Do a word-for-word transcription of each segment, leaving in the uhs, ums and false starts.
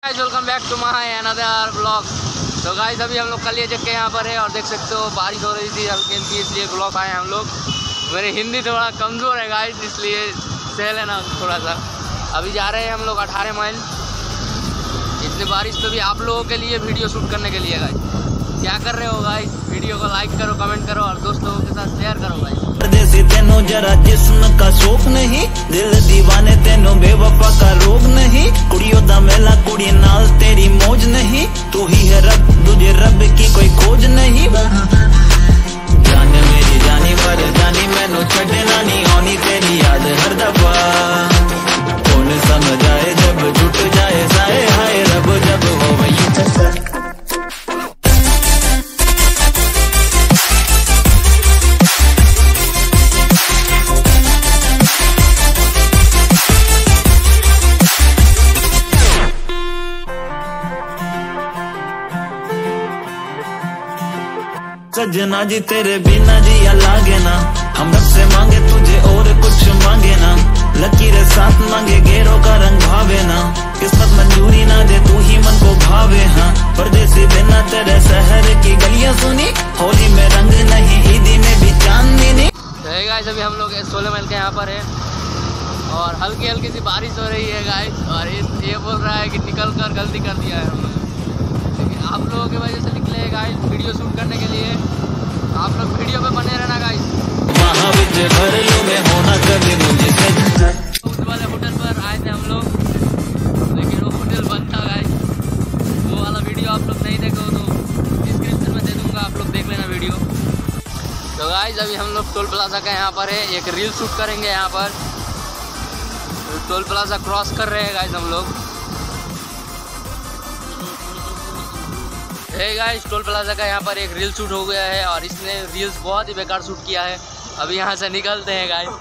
Welcome back to my another blog. तो guys अभी हम लोग कलिया जग के यहाँ पर है और देख सकते हो बारिश हो रही थी हल्की हल्की, इसलिए ब्लॉग आए हम लोग। मेरी हिंदी थोड़ा कमज़ोर है गाइस, इसलिए सह लेना थोड़ा सा। अभी जा रहे हैं हम लोग अठारह माइल। इतनी बारिश में भी आप लोगों के लिए वीडियो शूट करने के लिए गाइस। क्या कर रहे हो गाइस? वीडियो को लाइक करो, कमेंट करो और दोस्त लोगों के साथ शेयर करो गाइस। परदेसी तेनो जरा जिस्म का शौक नहीं, दिल दीवाने तेनो बेवफा का रोग नहीं। कुड़ियों दा मेला कुड़ी नाल तेरी मौज नहीं, तू ही है रब तुझे रब की कोई खोज नहीं। जान मेरी जानी पर जानी मैनू छड़े ना नहीं आनी तेरी याद हर दफा। कौन समझ आए जब टूट जाए साए हाय रब जब हो वही। सजना जी तेरे बिना जिया लागे ना, हम रब से मांगे तुझे और कुछ मांगे ना। लकीरें साथ मांगे गेरों का रंग भावे ना, किस्मत मंजूरी ना दे तू ही मन को भावे। हाँ परदेसी बिना तेरे शहर की गलियां सुनी, होली में रंग नहीं ईदी में भी चांदनी नहीं। गाइस अभी हम लोग सोलह माइल के यहाँ पर है और हल्की हल्की सी बारिश हो रही है गाइस। और ये बोल रहा है कि निकल कर गलती कर दिया है हम लोग, क्योंकि आप लोगों की वजह से निकले हैं गाइस वीडियो शूट करने के लिए। आप लोग वीडियो पे बने रहना गाइस। उस वाले होटल पर आए थे हम लोग, लेकिन वो होटल बंद था गाइस। वो वाला वीडियो आप लोग नहीं देखो तो डिस्क्रिप्शन में दे दूंगा, आप लोग देख लेना वीडियो। तो गाइस अभी हम लोग टोल प्लाजा का यहाँ पर है, एक रील शूट करेंगे यहाँ पर। तो टोल प्लाजा क्रॉस कर रहे हैं गाइस हम लोग। हे गाइस टोल प्लाजा का यहाँ पर एक रील शूट हो गया है और इसने रील्स बहुत ही बेकार शूट किया है। अभी यहाँ से निकलते हैं गाइस।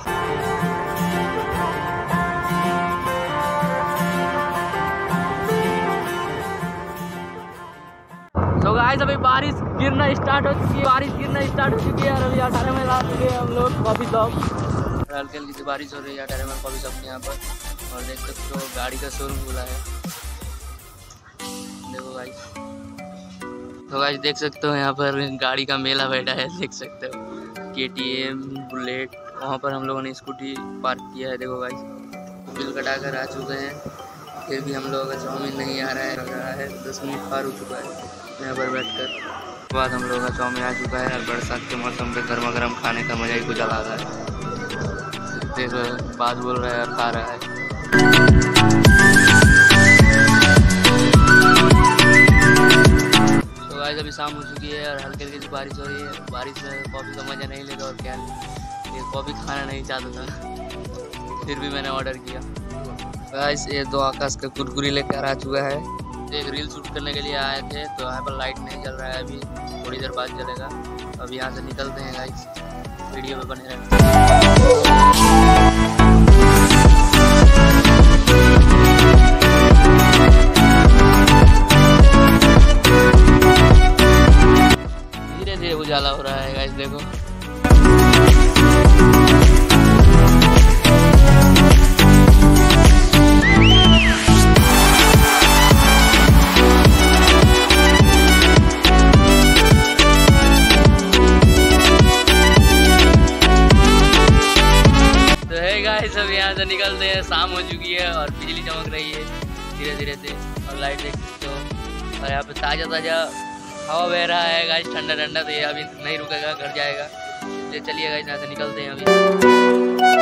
तो गाइस अभी बारिश गिरना स्टार्ट हो चुकी है, बारिश गिरना स्टार्ट हो चुकी है और अभी अठारह में आ चुके हैं हम लोग कॉफी शॉप। हल्की हल्की सी बारिश हो रही है अठारह में कॉफी शॉप के यहाँ पर। और देख सकते हो गाड़ी का शोरूम खुला है, देखो गाइस। तो गाइस देख सकते हो यहाँ पर गाड़ी का मेला बैठा है, देख सकते हो के टी एम बुलेट। वहाँ पर हम लोगों ने स्कूटी पार्क किया है, देखो गाइस। बिल कटा कर आ चुके हैं, फिर भी हम लोगों का चाउमीन नहीं आ रहा है, लग रहा है दस मिनट पार हो चुका है यहाँ पर बैठ कर। बाद हम लोगों का चाउमीन आ चुका है और बरसात के मौसम पे गर्मा गर्म खाने का मज़ा ही कुछ अलग है। देखो बात बोल रहा है और खा रहा है। अभी शाम हो चुकी है और हल्की हल्की सी बारिश हो रही है। बारिश में कॉफ़ी का मज़ा नहीं लेगा और क्या, ये कॉफ़ी खाना नहीं चाहता था, फिर भी मैंने ऑर्डर किया। गाइस ये दो आकाश का कुरकुरी लेकर आ चुका है। एक रील शूट करने के लिए आए थे, तो यहाँ पर लाइट नहीं चल रहा है, अभी थोड़ी देर बाद चलेगा। अब यहाँ से निकलते हैं गाइस, वीडियो में बने रहना। उजाला हो रहा है गाइस, देखो। तो है गाइस अब यहाँ से निकलते हैं, शाम हो चुकी है और बिजली चमक रही है धीरे धीरे से और लाइट देख सकते हो। और यहाँ पे ताज़ा ताज़ा हवा बह रहा है गाइस, ठंडा ठंडा। तो ये अभी नहीं रुकेगा, घर जाएगा। इसलिए चलिए गाइस यहाँ से निकलते हैं अभी।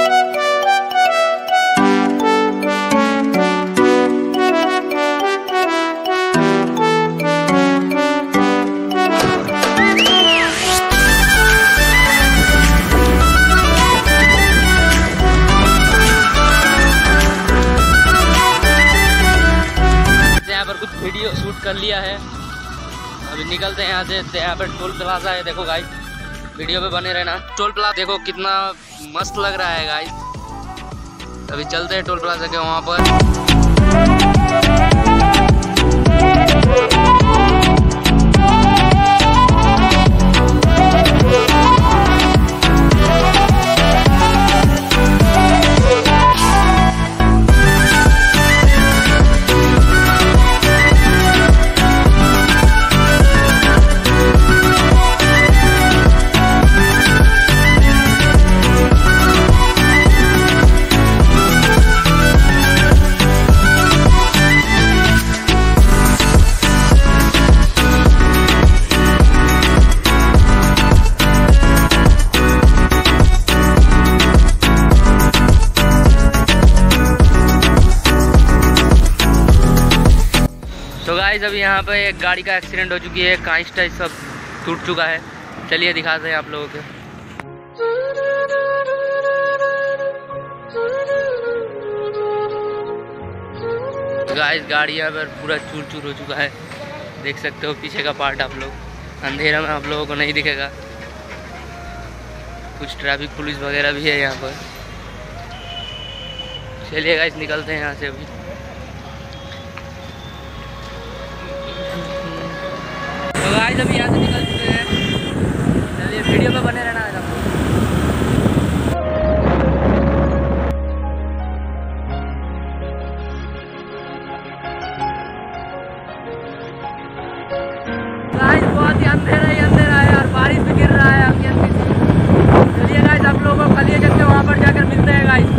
यहाँ पर कुछ वीडियो शूट कर लिया है, अभी निकलते हैं यहाँ से। यहाँ पर टोल प्लाजा है, देखो गाइस, वीडियो पे बने रहना। टोल प्लाजा देखो कितना मस्त लग रहा है गाइस। अभी चलते हैं टोल प्लाजा के वहाँ पर। तो गाइस अभी यहाँ पे एक गाड़ी का एक्सीडेंट हो चुकी है, कांच टाइप सब टूट चुका है। चलिए दिखाते हैं आप लोगों को। तो गाइस गाड़ी यहाँ पर पूरा चूर चूर हो चुका है, देख सकते हो पीछे का पार्ट आप लोग। अंधेरा में आप लोगों को नहीं दिखेगा। कुछ ट्रैफिक पुलिस वगैरह भी है यहाँ पर। चलिए गाइस निकलते हैं यहाँ से अभी। तो गाइस अभी यहाँ से निकल चुके हैं। चलिए वीडियो में बने रहना है आपको। गाइस बहुत ही अंधेरा ही अंधेरा है और बारिश भी गिर रहा है हल्की हल्की सी। चलिए गाइस आप लोगों को खलिए चलते वहाँ पर जाकर मिलते हैं गाइस।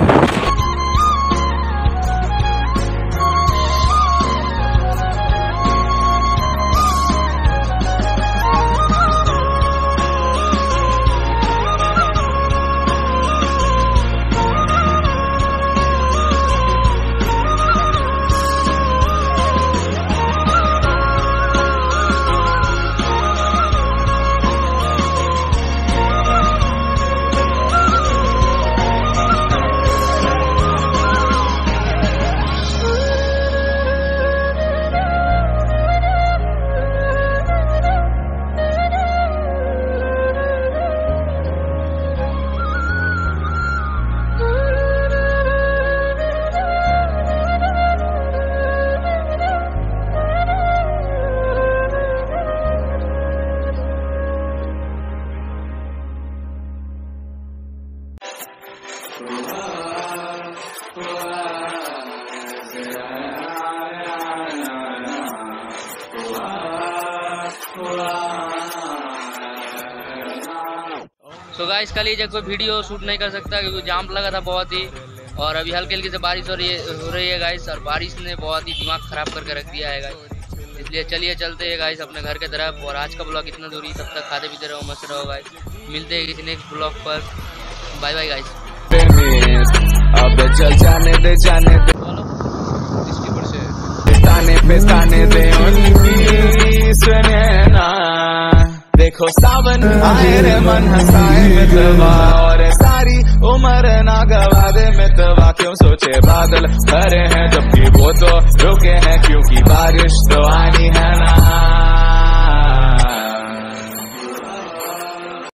तो गाइस कल ये कोई वीडियो शूट नहीं कर सकता क्योंकि जाम लगा था बहुत ही, और अभी हल्की हल्की से बारिश हो रही है हो रही है गाइस, और बारिश ने बहुत ही दिमाग खराब करके रख दिया है गाइस। इसलिए चलिए चलते हैं गाइस अपने घर के तरफ। और आज का ब्लॉग इतना दूरी, तब तक खाते पीते रहो, मस्त रहो गाइस। मिलते हैं किसी नेक्स्ट ब्लॉग पर। Bye bye guys. अब चल जाने दे जाने दे ताने पे ताने दे उनकी सुने ना। देखो सावन आए रे मन हंसाए मितवा, और सारी उम्र ना गवा दे मितवा। क्यों सोचे बादल भरे हैं जबकि वो तो रुके हैं, क्योंकि बारिश तो